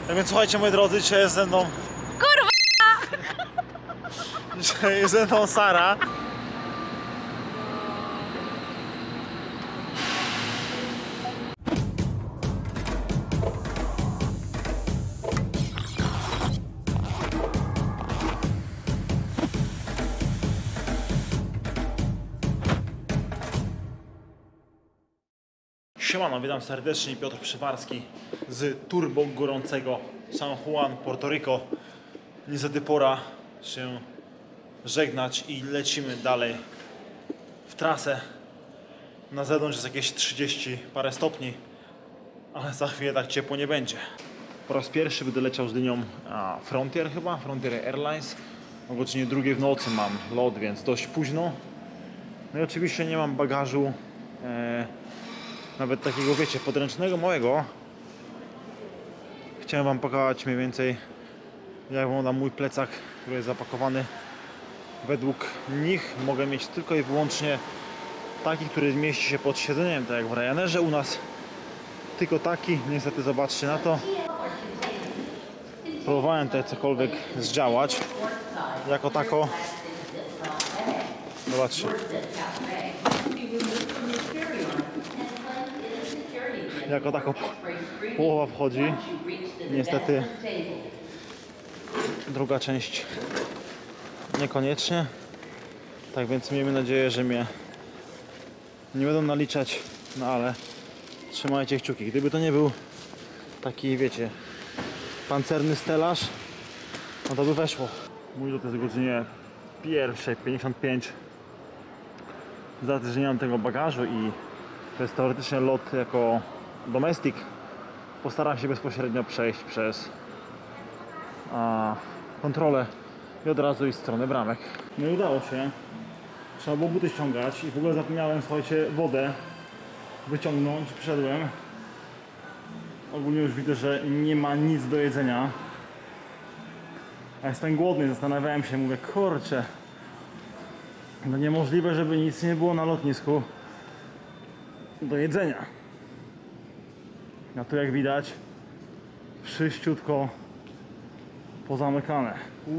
Tak więc słuchajcie, moi drodzy, dzisiaj jest ze mną... Kurwa! Dzisiaj jest ze mną Sara. Siemano, witam serdecznie, Piotr Przywarski z turbo gorącego San Juan, Puerto Rico. Niestety pora się żegnać i lecimy dalej w trasę. Na zewnątrz jest jakieś 30 parę stopni, ale za chwilę tak ciepło nie będzie. Po raz pierwszy będę leciał z linią Frontier chyba, Frontier Airlines. O godzinie 2 w nocy mam lot, więc dość późno. No i oczywiście nie mam bagażu, nawet takiego, wiecie, podręcznego małego. Chciałem wam pokazać mniej więcej, jak wygląda mój plecak, który jest zapakowany. Według nich mogę mieć tylko i wyłącznie taki, który mieści się pod siedzeniem, tak jak w Ryanerze u nas. Tylko taki, niestety zobaczcie na to. Próbowałem tutaj cokolwiek zdziałać. Jako tako. Zobaczcie. Jako tako połowa wchodzi. Niestety druga część niekoniecznie. Tak więc miejmy nadzieję, że mnie nie będą naliczać, no ale trzymajcie kciuki. Gdyby to nie był taki, wiecie, pancerny stelaż, no to by weszło. Mój lot jest o godzinie 1:55. Z racji, że nie mam tego bagażu i to jest teoretycznie lot jako domestic, postaram się bezpośrednio przejść przez kontrolę i od razu iść w stronę bramek. No i udało się. Trzeba było buty ściągać i w ogóle zapomniałem, słuchajcie, wodę wyciągnąć. Przyszedłem. Ogólnie już widzę, że nie ma nic do jedzenia. A jestem głodny, zastanawiałem się, mówię, kurczę, no niemożliwe, żeby nic nie było na lotnisku do jedzenia. A tu, jak widać, wszyściutko pozamykane.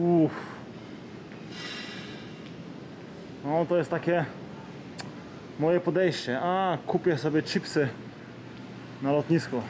No to jest takie moje podejście. Kupię sobie chipsy na lotnisku.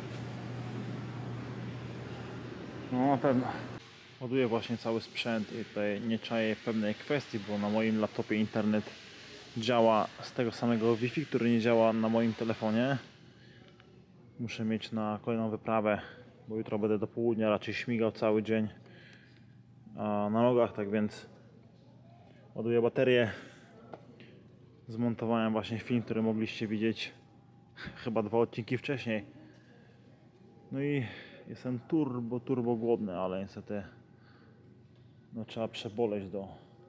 No na pewno. Ładuję właśnie cały sprzęt i tutaj nie czaję pewnej kwestii, bo na moim laptopie internet działa z tego samego Wi-Fi, który nie działa na moim telefonie. Muszę mieć na kolejną wyprawę, bo jutro będę do południa raczej śmigał cały dzień na nogach, tak więc ładuję baterię. Zmontowałem właśnie film, który mogliście widzieć chyba 2 odcinki wcześniej. No i jestem turbo głodny, ale niestety no, trzeba przeboleć do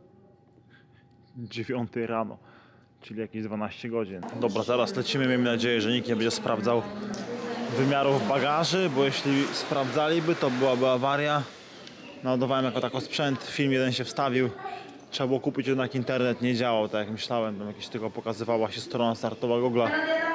9 rano, czyli jakieś 12 godzin. Dobra, zaraz lecimy, miejmy nadzieję, że nikt nie będzie sprawdzał wymiarów bagaży, bo jeśli sprawdzaliby, to byłaby awaria. Naładowałem jako tako sprzęt, film jeden się wstawił. Trzeba było kupić, jednak internet nie działał, tak jak myślałem. Tam jakieś tylko pokazywała się strona startowa Google'a.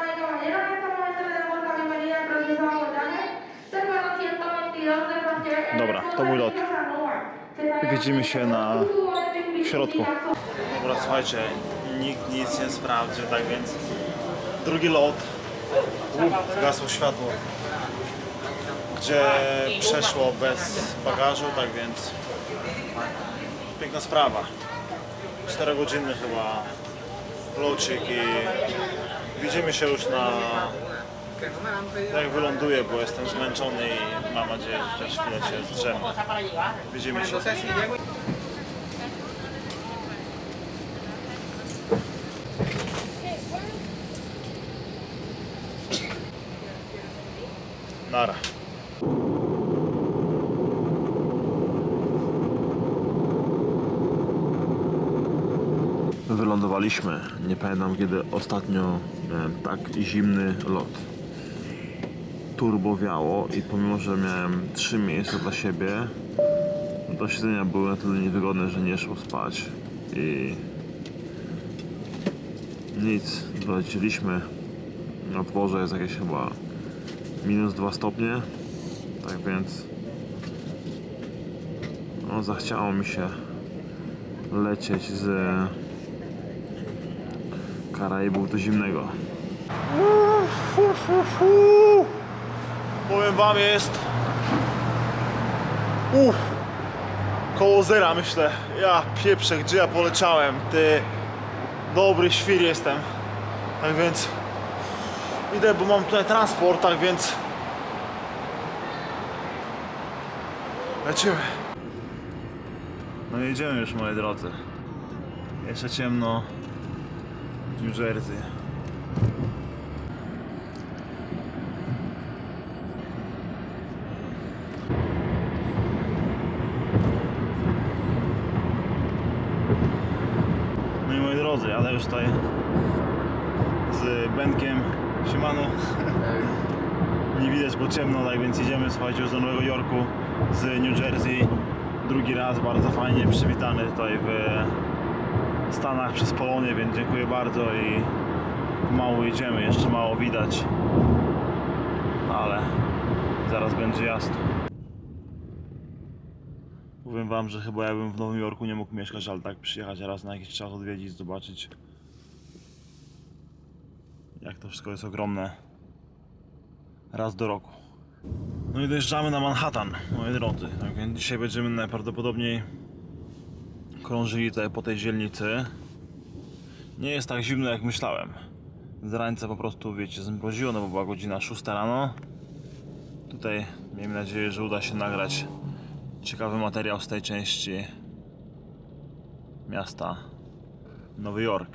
Dobra, to mój lot. Widzimy się w środku. Dobra, słuchajcie, nikt nic nie sprawdził, tak więc drugi lot. Zgasło światło, gdzie przeszło bez bagażu, tak więc piękna sprawa. 4-godzinny chyba locik i widzimy się już jak wyląduję, bo jestem zmęczony i mam nadzieję, że też chwilę się zdrzemnę. Widzimy się. Nara. Wylądowaliśmy. Nie pamiętam, kiedy ostatnio miałem tak zimny lot. Turbo wiało i pomimo, że miałem 3 miejsca dla siebie, to siedzenia były na tyle niewygodne, że nie szło spać i nic, dolecieliśmy. Na dworze jest jakieś chyba -2 stopnie, Tak więc no, zachciało mi się lecieć z Karaibów do zimnego. Powiem wam, jest koło zera, myślę. Ja pieprzę, gdzie ja poleciałem. Ty, dobry świr jestem. Tak więc idę, bo mam tutaj transport, tak więc lecimy. No jedziemy już, moi drodzy. Jeszcze ciemno w New Jersey. No i moi drodzy, jadę już tutaj z Benkiem. Siemano. Nie widać, bo ciemno, tak więc idziemy, słuchajcie, już do Nowego Jorku z New Jersey. Drugi raz, bardzo fajnie przywitany tutaj w Stanach przez Polonię, więc dziękuję bardzo i mało jedziemy, jeszcze mało widać, ale zaraz będzie jasno. Powiem wam, że chyba ja bym w Nowym Jorku nie mógł mieszkać, ale tak przyjechać raz na jakiś czas, odwiedzić, zobaczyć, jak to wszystko jest ogromne, raz do roku. No i dojeżdżamy na Manhattan, moi drodzy. Tak więc dzisiaj będziemy najprawdopodobniej krążyli tutaj po tej dzielnicy. Nie jest tak zimno, jak myślałem. Z rańca po prostu, wiecie, zmroziło, no bo była godzina 6 rano. Tutaj miejmy nadzieję, że uda się nagrać ciekawy materiał z tej części miasta Nowy Jork.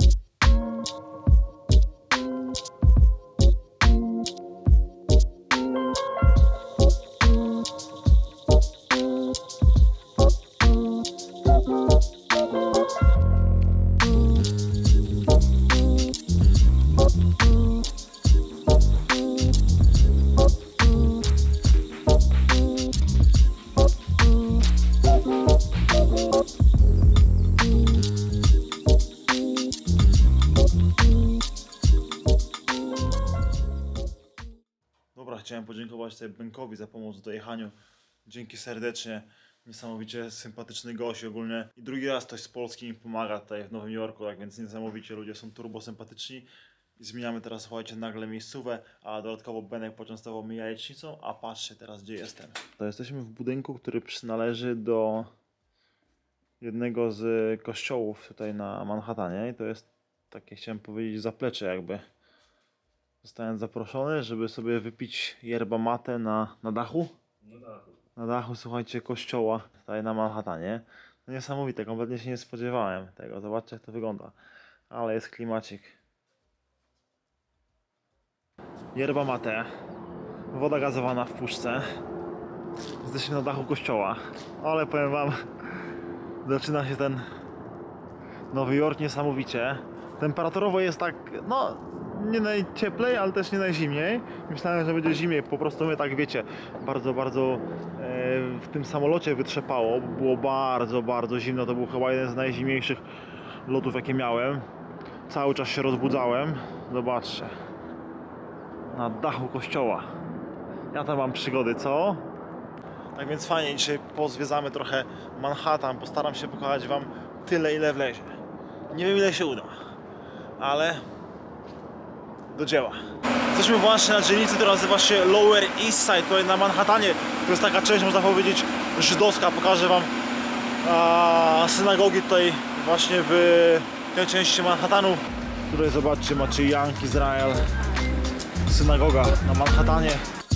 Chciałem podziękować tutaj Benkowi za pomoc w dojechaniu. Dzięki serdecznie. Niesamowicie sympatyczny gość ogólnie. I drugi raz ktoś z Polski mi pomaga tutaj w Nowym Jorku, tak więc niesamowicie ludzie są turbo sympatyczni. I zmieniamy teraz, słuchajcie, nagle miejscówę, a dodatkowo Benek poczęstował mnie jajecznicą, a patrzcie teraz, gdzie jestem. To jesteśmy w budynku, który przynależy do jednego z kościołów tutaj na Manhattanie i to jest takie, chciałem powiedzieć, zaplecze jakby. Zostałem zaproszony, żeby sobie wypić yerba mate na dachu. Na dachu, słuchajcie, kościoła tutaj na Manhattanie. No niesamowite, kompletnie się nie spodziewałem tego. Zobaczcie, jak to wygląda. Ale jest klimacik. Yerba mate. Woda gazowana w puszce. Jesteśmy na dachu kościoła. Ale powiem wam, zaczyna się ten Nowy Jork niesamowicie. Temperaturowo jest tak, no, nie najcieplej, ale też nie najzimniej. Myślałem, że będzie zimniej, po prostu mnie tak, wiecie, bardzo w tym samolocie wytrzepało. Było bardzo zimno, to był chyba jeden z najzimniejszych lotów, jakie miałem. Cały czas się rozbudzałem. Zobaczcie. Na dachu kościoła. Ja tam mam przygody, co? Tak więc fajnie, dzisiaj pozwiedzamy trochę Manhattan. Postaram się pokazać wam tyle, ile wlezie. Nie wiem, ile się uda, ale do dzieła. Jesteśmy właśnie na dzielnicy, która nazywa się Lower East Side, tutaj na Manhattanie. To jest taka część, można powiedzieć, żydowska. Pokażę wam synagogi tutaj właśnie w tej części Manhattanu. Tutaj zobaczcie, macie Young Israel, synagoga na Manhattanie.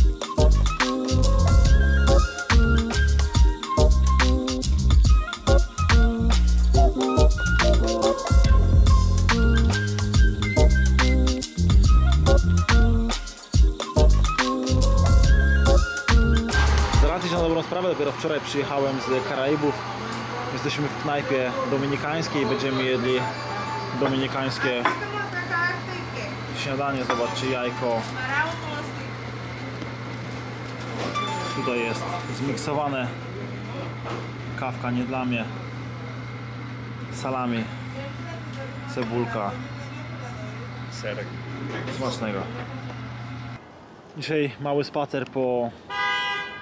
Sprawę, dopiero wczoraj przyjechałem z Karaibów. Jesteśmy w knajpie dominikańskiej i będziemy jedli dominikańskie śniadanie. Zobaczcie, jajko. Tutaj jest zmiksowane. Kawka nie dla mnie. Salami. Cebulka. Serek. Smacznego. Dzisiaj mały spacer po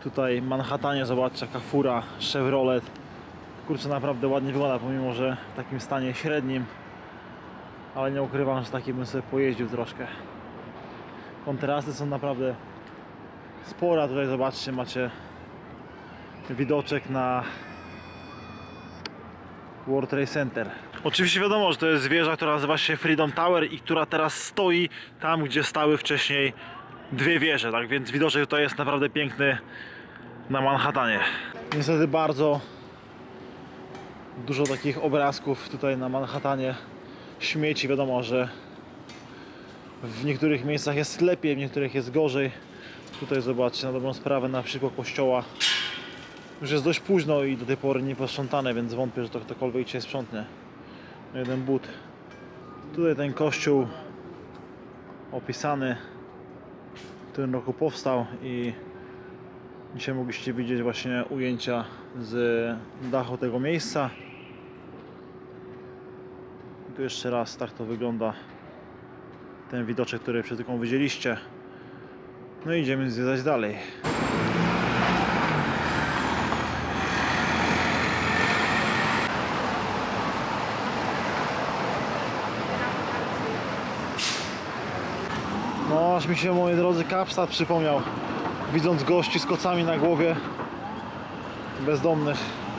Tutaj Manhattanie, zobaczcie, jaka fura Chevrolet. Kurczę, naprawdę ładnie wygląda, pomimo że w takim stanie średnim. Ale nie ukrywam, że taki bym sobie pojeździł troszkę. Kontrasty są naprawdę spore. Tutaj zobaczcie, macie widoczek na World Trade Center. Oczywiście wiadomo, że to jest wieża, która nazywa się Freedom Tower i która teraz stoi tam, gdzie stały wcześniej dwie wieże, tak więc widoczek tutaj jest naprawdę piękny na Manhattanie. Niestety bardzo dużo takich obrazków tutaj na Manhattanie. Śmieci, wiadomo, że w niektórych miejscach jest lepiej, w niektórych jest gorzej. Tutaj zobaczcie, na dobrą sprawę, na przykład kościoła już jest dość późno i do tej pory nie posprzątane, więc wątpię, że to ktokolwiek dzisiaj sprzątnie. Jeden but. Tutaj ten kościół opisany w tym roku powstał i dzisiaj mogliście widzieć właśnie ujęcia z dachu tego miejsca. I tu jeszcze raz tak to wygląda, ten widoczek, który przed chwilą widzieliście. No i idziemy zwiedzać dalej. No, aż mi się, moi drodzy, Kapstadt przypomniał, widząc gości z kocami na głowie, bezdomnych.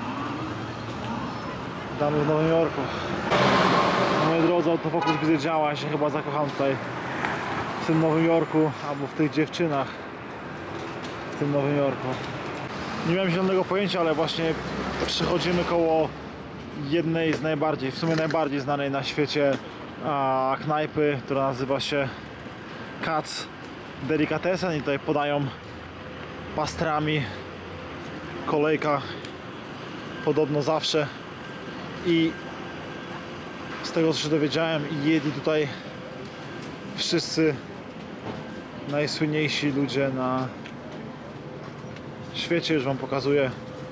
Damy w Nowym Jorku. Moi drodzy, autofokus widzę działa, ja się chyba zakocham tutaj w tym Nowym Jorku, albo w tych dziewczynach w tym Nowym Jorku. Nie miałem zielonego pojęcia, ale właśnie przechodzimy koło jednej z najbardziej, w sumie najbardziej znanej na świecie knajpy, która nazywa się Katz Delicatessen i tutaj podają pastrami, kolejka podobno zawsze i z tego co się dowiedziałem, jedli tutaj wszyscy najsłynniejsi ludzie na świecie. Już wam pokazuję.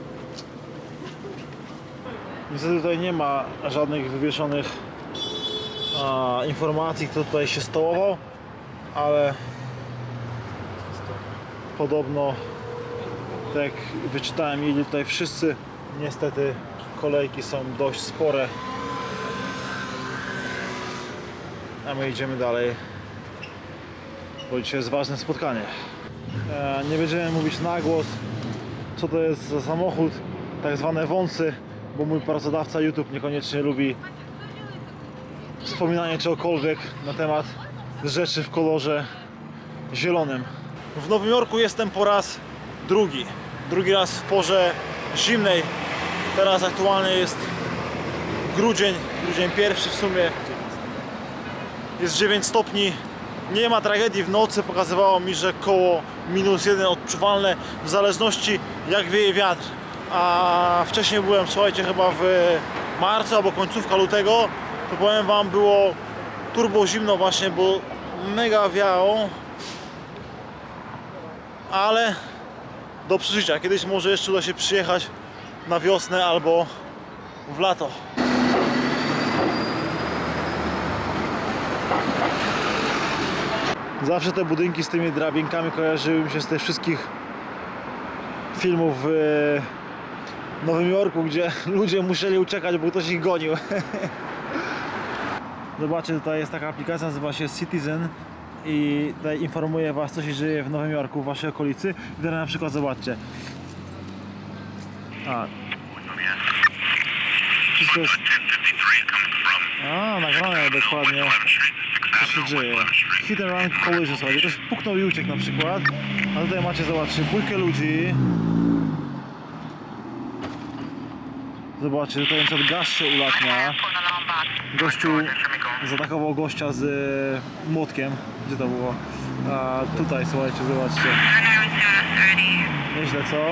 Niestety tutaj nie ma żadnych wywieszonych informacji, kto tutaj się stołował, ale podobno, tak jak wyczytałem, jedli tutaj wszyscy. Niestety kolejki są dość spore, a my idziemy dalej, bo dzisiaj jest ważne spotkanie. Nie będziemy mówić na głos, co to jest za samochód, tak zwane wąsy, bo mój pracodawca YouTube niekoniecznie lubi wspominanie czegokolwiek na temat rzeczy w kolorze zielonym. W Nowym Jorku jestem po raz drugi. Drugi raz w porze zimnej. Teraz aktualnie jest grudzień pierwszy w sumie. Jest 9 stopni. Nie ma tragedii w nocy. Pokazywało mi, że koło -1 odczuwalne w zależności jak wieje wiatr. A wcześniej byłem, słuchajcie, chyba w marcu albo końcówka lutego. To powiem wam, było turbo zimno właśnie, bo mega wiało. Ale do przeżycia. Kiedyś może jeszcze uda się przyjechać na wiosnę albo w lato. Zawsze te budynki z tymi drabinkami kojarzyły mi się z tych wszystkich filmów w Nowym Jorku, gdzie ludzie musieli uciekać, bo ktoś ich gonił. Zobaczcie, tutaj jest taka aplikacja, nazywa się Citizen i tutaj informuje was, co się dzieje w Nowym Jorku, w waszej okolicy. I teraz na przykład zobaczcie. Wszystko jest... nagrane dokładnie, co się dzieje. Hit and run collision, słuchajcie, ktoś puknął i uciekł na przykład. A tutaj macie, zobaczcie, bójkę ludzi. Zobaczcie, tutaj na gaz się ulatnia. Gościu zaatakował gościa z młotkiem. Gdzie to było? A tutaj, słuchajcie, zobaczcie. Nieźle, co?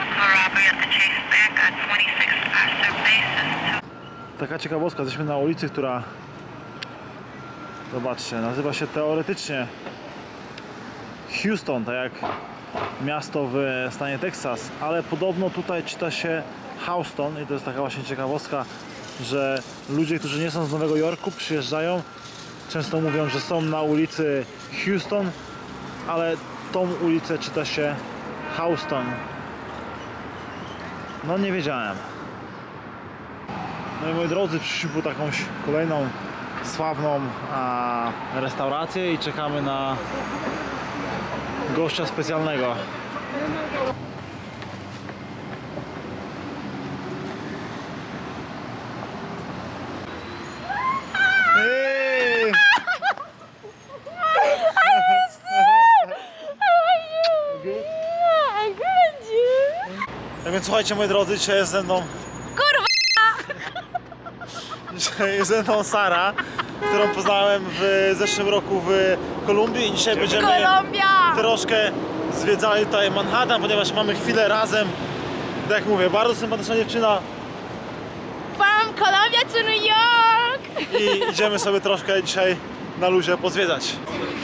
Taka ciekawostka, jesteśmy na ulicy, która, zobaczcie, nazywa się teoretycznie Houston, tak jak miasto w stanie Teksas, ale podobno tutaj czyta się Houston i to jest taka właśnie ciekawostka, że ludzie, którzy nie są z Nowego Jorku, przyjeżdżają, często mówią, że są na ulicy Houston, ale tą ulicę czyta się Houston. No nie wiedziałem. No i moi drodzy, przyszliśmy po jakąś kolejną sławną restaurację i czekamy na gościa specjalnego. Hey! Tak więc słuchajcie, moi drodzy, dzisiaj jest ze mną... Kurwa! Dzisiaj jest ze mną Sara, którą poznałem w zeszłym roku w Kolumbii i dzisiaj będziemy Kolumbia! troszkę zwiedzali tutaj Manhattan, ponieważ mamy chwilę razem. Tak jak mówię, bardzo sympatyczna dziewczyna From Colombia to New York! i idziemy sobie troszkę dzisiaj na luzie pozwiedzać.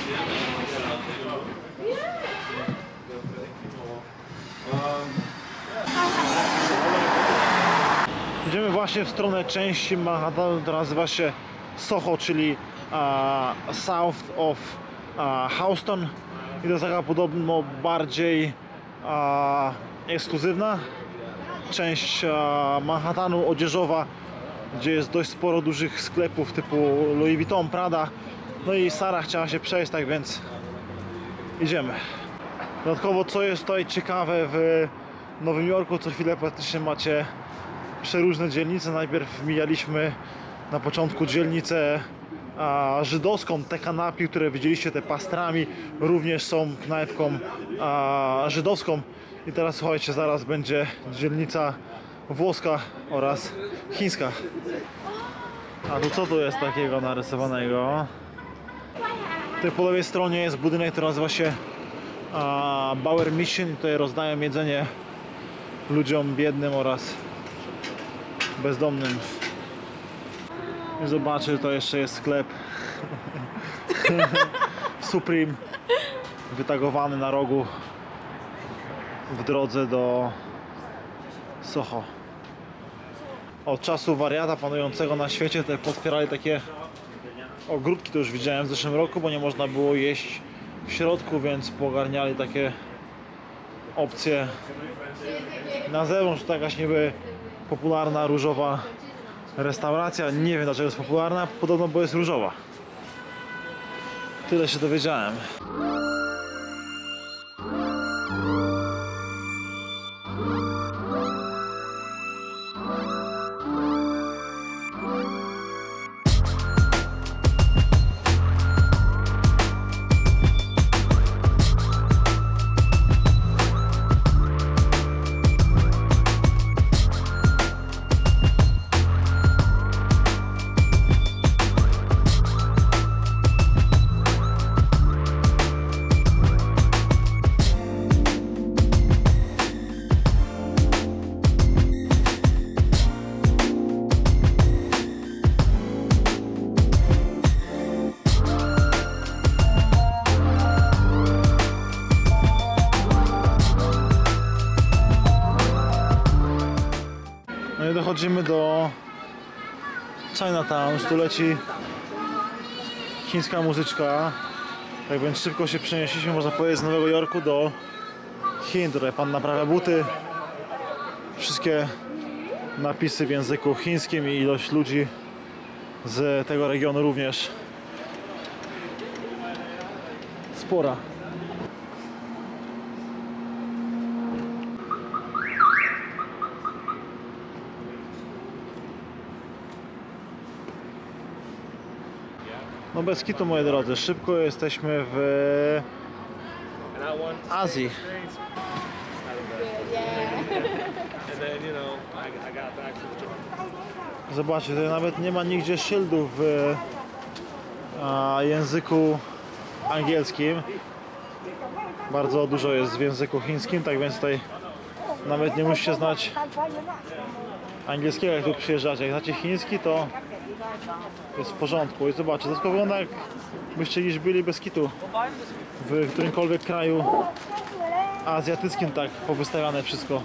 Idziemy właśnie w stronę części Manhattanu, która nazywa się Soho, czyli south of Houston. I to jest taka podobno bardziej ekskluzywna część Manhattanu odzieżowa, gdzie jest dość sporo dużych sklepów typu Louis Vuitton, Prada. No i Sara chciała się przejść, tak więc idziemy. Dodatkowo, co jest tutaj ciekawe w Nowym Jorku, co chwilę praktycznie macie przeróżne dzielnice. Najpierw mijaliśmy na początku dzielnicę żydowską. Te kanapki, które widzieliście, te pastrami, również są knajpką żydowską. I teraz słuchajcie, zaraz będzie dzielnica włoska oraz chińska. A tu co tu jest takiego narysowanego? Tutaj po lewej stronie jest budynek, który nazywa się Bauer Mission i tutaj rozdają jedzenie ludziom biednym oraz bezdomnym. I zobaczcie, to jeszcze jest sklep Supreme wytagowany na rogu w drodze do Soho. Od czasu wariata panującego na świecie tutaj potwierali takie ogródki, to już widziałem w zeszłym roku, bo nie można było jeść w środku, więc pogarniali takie opcje na zewnątrz. To jakaś niby popularna różowa restauracja. Nie wiem, dlaczego jest popularna, podobno bo jest różowa. Tyle się dowiedziałem. No i dochodzimy do Chinatown, tu leci chińska muzyczka. Tak więc szybko się przenieśliśmy, można powiedzieć, z Nowego Jorku do Chin. Tutaj pan naprawia buty. Wszystkie napisy w języku chińskim i ilość ludzi z tego regionu również spora. No bez kitu, moi drodzy, szybko jesteśmy w Azji. Zobaczcie, tutaj nawet nie ma nigdzie szyldów w języku angielskim. Bardzo dużo jest w języku chińskim, tak więc tutaj nawet nie musicie znać angielskiego, jak tu przyjeżdżacie. Jak znacie chiński, to jest w porządku. I zobaczcie, to wygląda jak byście gdzieś byli bez kitu w którymkolwiek kraju azjatyckim, tak powystawiane wszystko.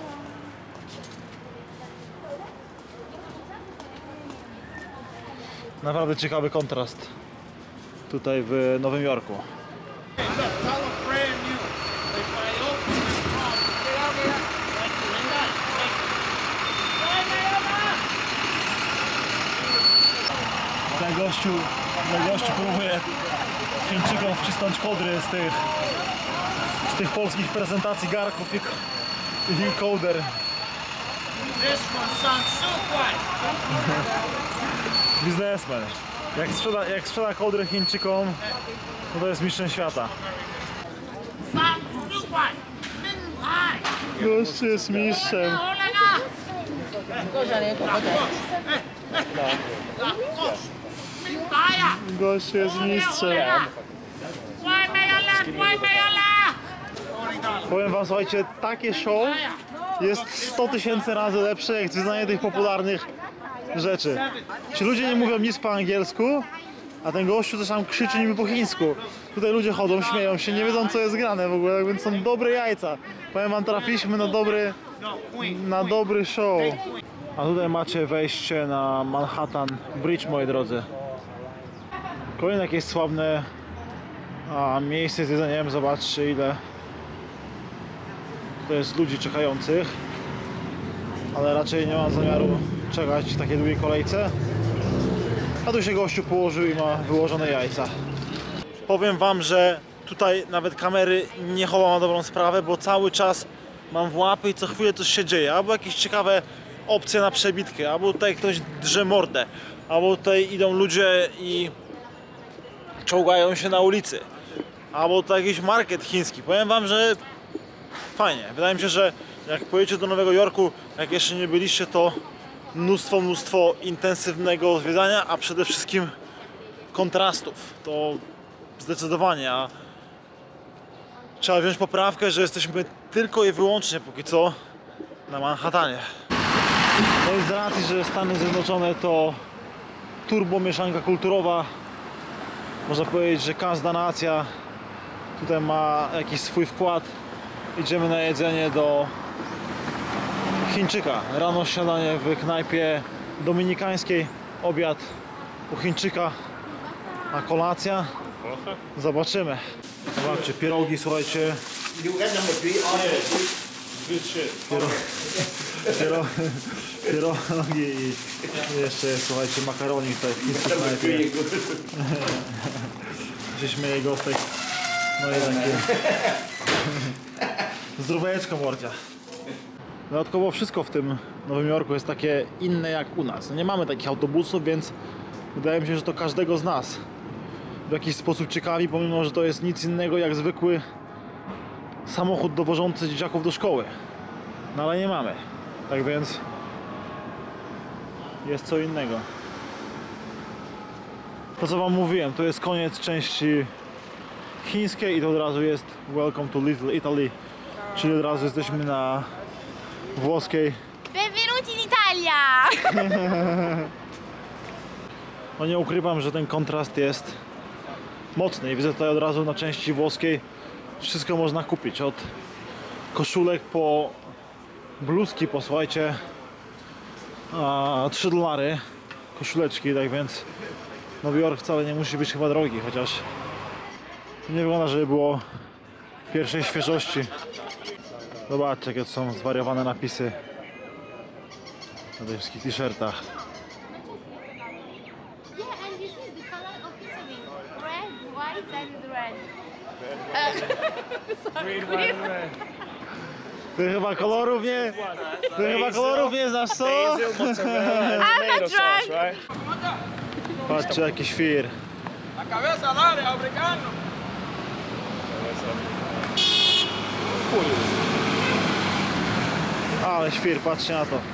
Naprawdę ciekawy kontrast tutaj w Nowym Jorku. gościu próbuje Chińczykom wcisnąć kodry z tych polskich prezentacji garków i kołder. Biznesmen. Jak sprzeda kołdry Chińczykom, to jest mistrzem świata. Gość jest mistrzem. Gość jest mistrzem. Powiem wam, słuchajcie, takie show jest 100 000 razy lepsze jak wyznanie tych popularnych rzeczy. Ci ludzie nie mówią nic po angielsku, a ten gościu też tam krzyczy niby po chińsku. Tutaj ludzie chodzą, śmieją się, nie wiedzą co jest grane w ogóle, więc są dobre jajca. Powiem wam, trafiliśmy na dobry show. A tutaj macie wejście na Manhattan Bridge, moi drodzy. Kolejne jakieś sławne miejsce z jedzeniem, zobaczcie ile to jest ludzi czekających. Ale raczej nie mam zamiaru czekać w takiej długiej kolejce. A tu się gościu położył i ma wyłożone jajca. Powiem wam, że tutaj nawet kamery nie chowam na dobrą sprawę, bo cały czas mam w łapy i co chwilę coś się dzieje. Albo jakieś ciekawe opcje na przebitkę, albo tutaj ktoś drze mordę, albo tutaj idą ludzie i czołgają się na ulicy, albo tutaj jakiś market chiński. Powiem wam, że fajnie. Wydaje mi się, że jak pojedziecie do Nowego Jorku, jak jeszcze nie byliście, to mnóstwo intensywnego zwiedzania, a przede wszystkim kontrastów. To zdecydowanie. A trzeba wziąć poprawkę, że jesteśmy tylko i wyłącznie póki co na Manhattanie. No i z racji, że Stany Zjednoczone to turbo mieszanka kulturowa, można powiedzieć, że każda nacja tutaj ma jakiś swój wkład. Idziemy na jedzenie do Chińczyka. Rano śniadanie w knajpie dominikańskiej, obiad u Chińczyka, a kolacja zobaczymy. Zobaczcie, pierogi, słuchajcie. Pierogi i jeszcze jest, słuchajcie, makaronik tutaj w chińskiej knajpie. Się śmieje gostek. No i takie zdróweczko, mordzia. Dodatkowo wszystko w tym Nowym Jorku jest takie inne jak u nas. No nie mamy takich autobusów, więc wydaje mi się, że to każdego z nas w jakiś sposób ciekawi, pomimo że to jest nic innego jak zwykły samochód dowożący dzieciaków do szkoły. No ale nie mamy. Tak więc jest co innego. To co wam mówiłem, to jest koniec części chińskiej i to od razu jest Welcome to Little Italy, czyli od razu jesteśmy na włoskiej. Benvenuti in Italia! No nie ukrywam, że ten kontrast jest mocny i widzę tutaj od razu na części włoskiej wszystko można kupić, od koszulek po bluzki, posłuchajcie, $3 koszuleczki, tak więc Nowy Jork wcale nie musi być chyba drogi, chociaż nie wygląda, żeby było pierwszej świeżości. Zobaczcie, jakie są zwariowane napisy na tych wszystkich t-shirtach. Yeah, and this is the color of Italy. Red, white and red. Ty chyba kolorów nie... Ty chyba kolorów nie znasz, co? I'm not drunk. Patrzcie, jaki świr. Ale świr, patrzcie na to.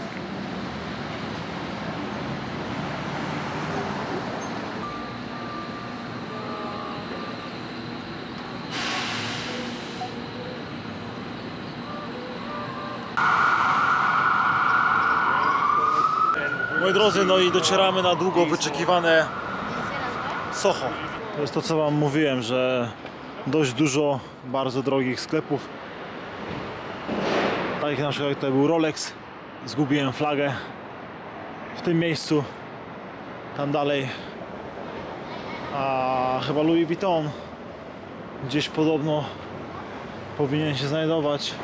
Moi drodzy, no i docieramy na długo wyczekiwane Soho. To jest to, co wam mówiłem, że dość dużo bardzo drogich sklepów. Tak jak na przykład tutaj był Rolex, zgubiłem flagę w tym miejscu, tam dalej, a chyba Louis Vuitton gdzieś podobno powinien się znajdować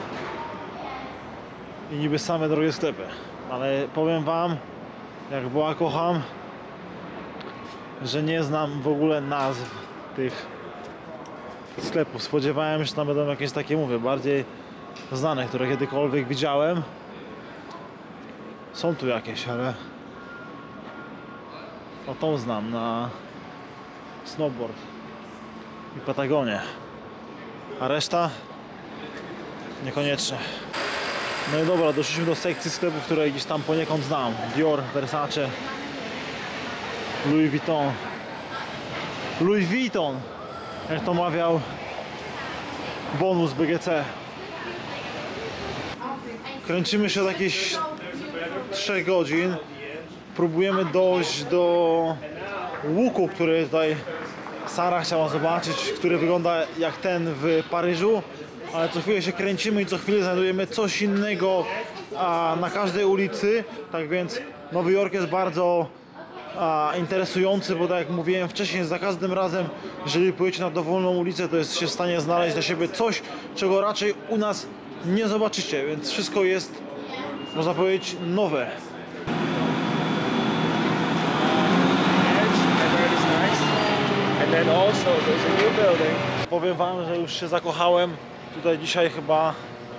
i niby same drogie sklepy, ale powiem wam, jak była kocham, że nie znam w ogóle nazw tych sklepów. Spodziewałem się, że tam będą jakieś takie, mówię, bardziej znane, które kiedykolwiek widziałem. Są tu jakieś, ale o tą znam na snowboard i Patagonię, a reszta niekoniecznie. No i dobra, doszliśmy do sekcji sklepów, które gdzieś tam poniekąd znam. Dior, Versace, Louis Vuitton. Louis Vuitton, jak to mawiał bonus BGC. Kręcimy się od jakichś 3 godzin. Próbujemy dojść do łuku, który tutaj Sara chciała zobaczyć, który wygląda jak ten w Paryżu, ale co chwilę się kręcimy i co chwilę znajdujemy coś innego na każdej ulicy. Tak więc Nowy Jork jest bardzo interesujący, bo tak jak mówiłem wcześniej, za każdym razem, jeżeli pójdziecie na dowolną ulicę, to jest się w stanie znaleźć dla siebie coś, czego raczej u nas nie zobaczycie, więc wszystko jest, można powiedzieć, nowe. Powiem wam, że już się zakochałem tutaj dzisiaj chyba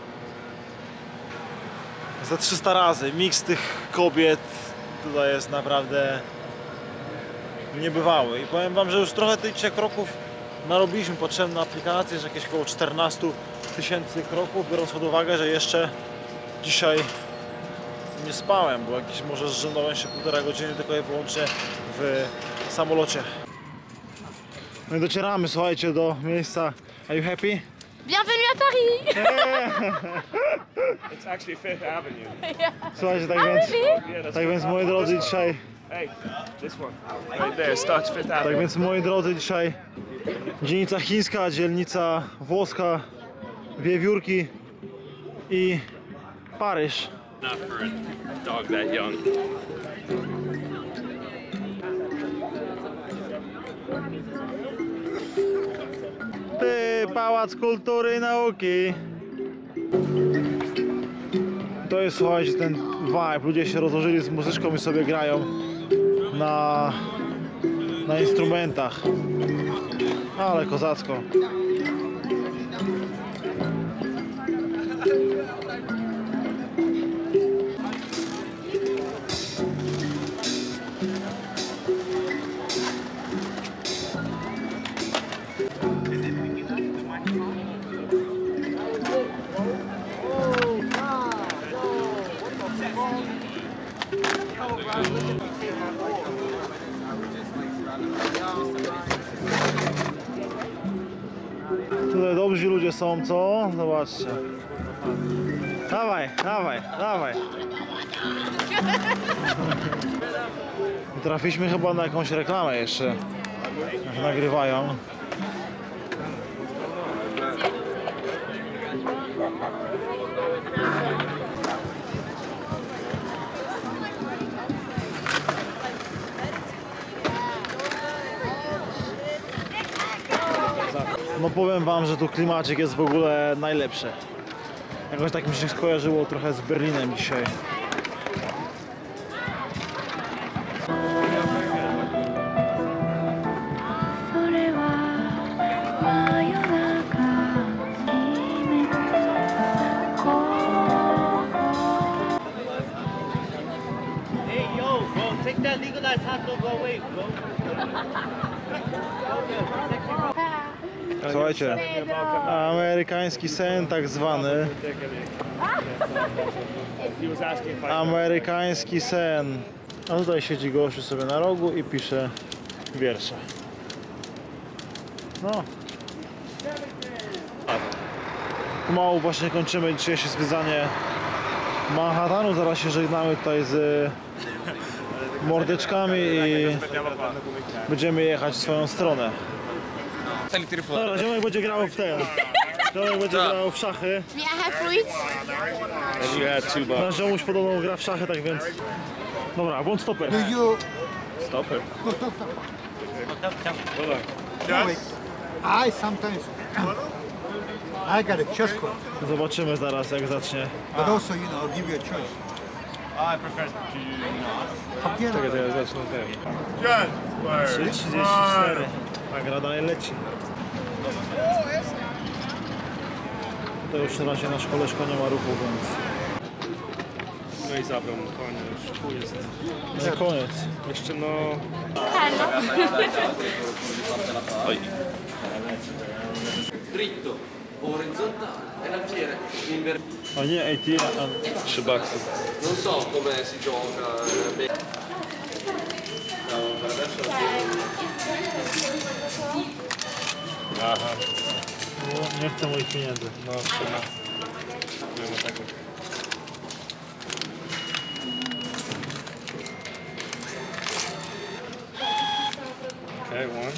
ze 300 razy. Miks tych kobiet tutaj jest naprawdę niebywały i powiem wam, że już trochę tych dzisiaj kroków narobiliśmy. Patrzyłem na aplikację, że jakieś około 14 000 kroków, biorąc pod uwagę, że jeszcze dzisiaj nie spałem, bo jakiś może zrzędowałem się 1,5 godziny tylko i wyłącznie w samolocie. No i docieramy, słuchajcie, do miejsca. Are you happy? Bienvenue à Paris! It's actually Fifth Avenue. Słuchajcie, tak więc moi drodzy dzisiaj, Hey, this one. Right there starts Fifth tak Avenue. więc moi drodzy dzisiaj dzielnica chińska, dzielnica włoska, wiewiórki i Paryż. Not for a dog that young. Ty, Pałac Kultury i Nauki. To jest, słuchajcie, ten vibe. Ludzie się rozłożyli z muzyczką i sobie grają na instrumentach. Ale kozacko. Tutaj dobrzy ludzie są, co? Zobaczcie. Dawaj, dawaj, dawaj. Trafiliśmy chyba na jakąś reklamę jeszcze, jak nagrywają. No powiem wam, że tu klimacik jest w ogóle najlepszy. Jakoś tak mi się skojarzyło trochę z Berlinem dzisiaj. Hey yo, bro, take that legalized hot dog away, bro. Słuchajcie, amerykański sen tak zwany. He was asking if I Amerykański sen. A tutaj siedzi gościu sobie na rogu i pisze wiersze. No. Pomału właśnie kończymy dzisiejsze zwiedzanie Manhattanu. Zaraz się żegnamy tutaj z mordeczkami i będziemy jechać w swoją stronę. Dobra, ziomek będzie grał w ten. Ziomek będzie grał w szachy. May I have fruits? and you had 2 bucks. Nasz ziomuś podobno gra w szachy, tak więc... Dobra, włącz stoper. Stop it. Hold on. I sometimes I got a chess club, Zobaczymy zaraz jak zacznie. but also I'll give you a choice. I prefer to not. Papiery. Czekaj, to ja zacznę ten. 3,34. Nagra dalej leci. To już na razie na szkole nie ma ruchu, więc... No i zabrał mu konia, już tu jest. No koniec. Jeszcze no... Carlo. Oj. Dritto, orizzontale e la fiera in ver- A nie, ATM. 3 baksy. Non so come si gioca. Aha. No, nie chcę moich pieniędzy. No, trzyma. Byłem taką. Okay, one.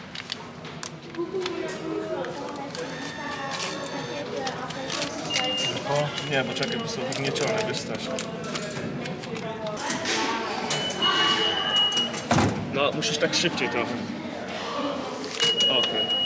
O, nie, bo czekaj, bo są wygniecione, wiesz, Stasiu. No, musisz tak szybciej trochę. Okej.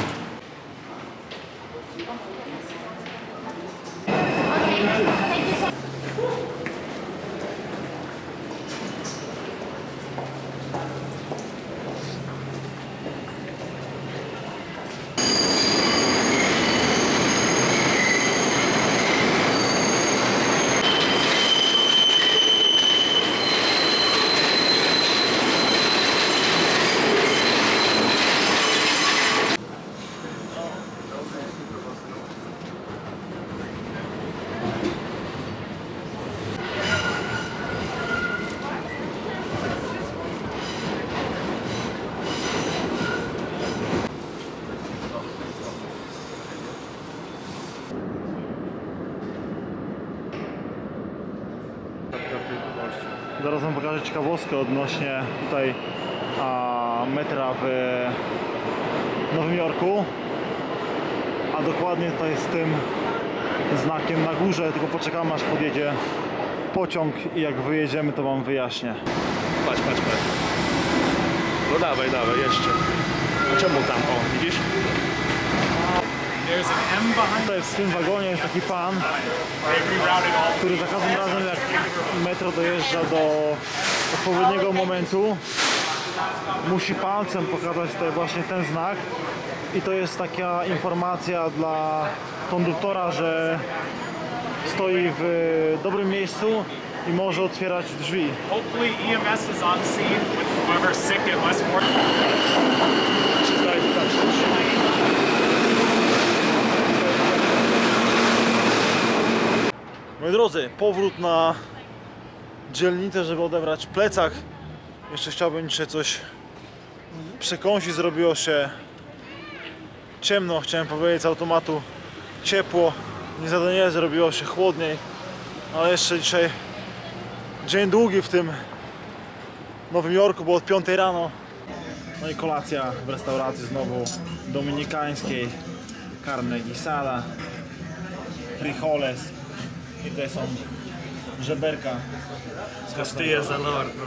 Zaraz wam pokażę ciekawostkę odnośnie tutaj metra w Nowym Jorku. A dokładnie to jest z tym znakiem na górze, tylko poczekamy aż podjedzie pociąg i jak wyjedziemy to wam wyjaśnię. Patrz, patrz, patrz. No dawaj, dawaj, jeszcze. A czemu tam? O, widzisz? Tutaj w tym wagonie jest taki pan, który za każdym razem jak metro dojeżdża do odpowiedniego momentu, musi palcem pokazać tutaj właśnie ten znak i to jest taka informacja dla konduktora, że stoi w dobrym miejscu i może otwierać drzwi. Hopefully EMS is on scene with whoever's sick at Westport. Moi drodzy, powrót na dzielnicę, żeby odebrać plecak. Jeszcze chciałbym dzisiaj coś przekąsić, zrobiło się ciemno, chciałem powiedzieć z automatu ciepło, nie zrobiło się chłodniej, ale jeszcze dzisiaj dzień długi w tym Nowym Jorku, bo od 5 rano. No i kolacja w restauracji znowu dominikańskiej, carne guisada, frijoles i tutaj są żeberka z Castilla Salor, bro.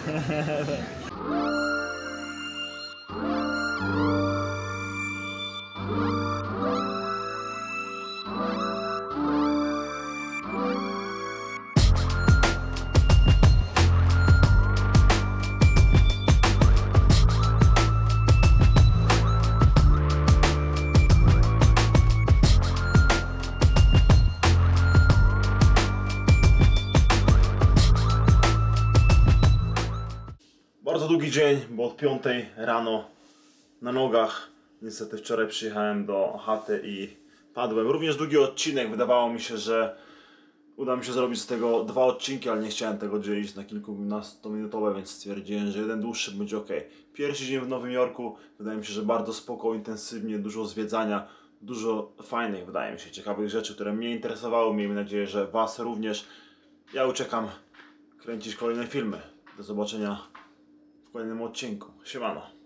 Bardzo długi dzień, bo od 5 rano na nogach. Niestety wczoraj przyjechałem do chaty i padłem. Również długi odcinek. Wydawało mi się, że uda mi się zrobić z tego 2 odcinki, ale nie chciałem tego dzielić na kilkunastominutowe, więc stwierdziłem, że jeden dłuższy będzie ok. Pierwszy dzień w Nowym Jorku. Wydaje mi się, że bardzo spoko, intensywnie, dużo zwiedzania. Dużo fajnych, wydaje mi się, ciekawych rzeczy, które mnie interesowały. Miejmy nadzieję, że Was również. Ja uciekam kręcić kolejne filmy. Do zobaczenia w kolejnym odcinku. Siemano.